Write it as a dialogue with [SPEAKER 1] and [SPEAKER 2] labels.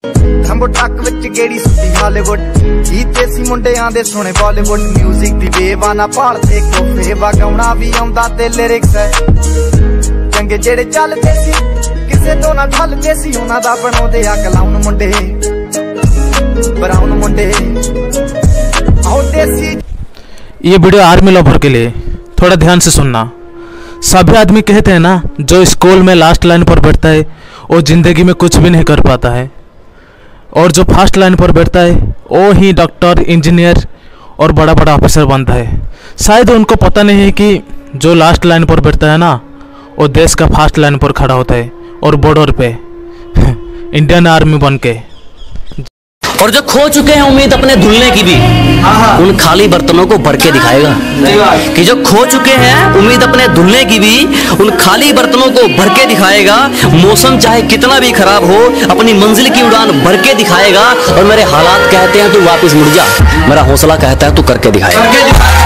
[SPEAKER 1] रंबो truck विच गेड़ी सुट्टी Hollywood गीत देसी मुंडियां दे सोने बॉलीवुड म्यूजिक दी बेवाना भालदे कोफे वगाउणा भी आउंदा ते लिरिक्स है चंगे जेड़े चलदे सी किसे तो ना ठलदे सी उन्हां दा बनाउंदे आ कलाउन मुंडे ब्राउन मुंडे आओ देसी।
[SPEAKER 2] ये वीडियो आर्मी लवर के लिए थोड़ा ध्यान से सुनना। सभी आदमी कहते हैं ना, जो स्कूल में लास्ट लाइन पर बैठता है वो ज़िंदगी में कुछ भी नहीं कर पाता है, और जो फर्स्ट लाइन पर बैठता है वो ही डॉक्टर, इंजीनियर और बड़ा बड़ा ऑफिसर बनता है। शायद उनको पता नहीं है कि जो लास्ट लाइन पर बैठता है ना, वो देश का फर्स्ट लाइन पर खड़ा होता है और बॉर्डर पे इंडियन आर्मी बन के।
[SPEAKER 3] और जो खो चुके हैं उम्मीद अपने धुलने की भी, उन खाली बर्तनों को भर के दिखाएगा। कि जो खो चुके हैं उम्मीद अपने धुलने की भी, उन खाली बर्तनों को भर के दिखाएगा। मौसम चाहे कितना भी खराब हो, अपनी मंजिल की उड़ान भर के दिखाएगा। और मेरे हालात कहते हैं तू वापस मुड़ जा, मेरा हौसला कहता है तू करके दिखाएगा।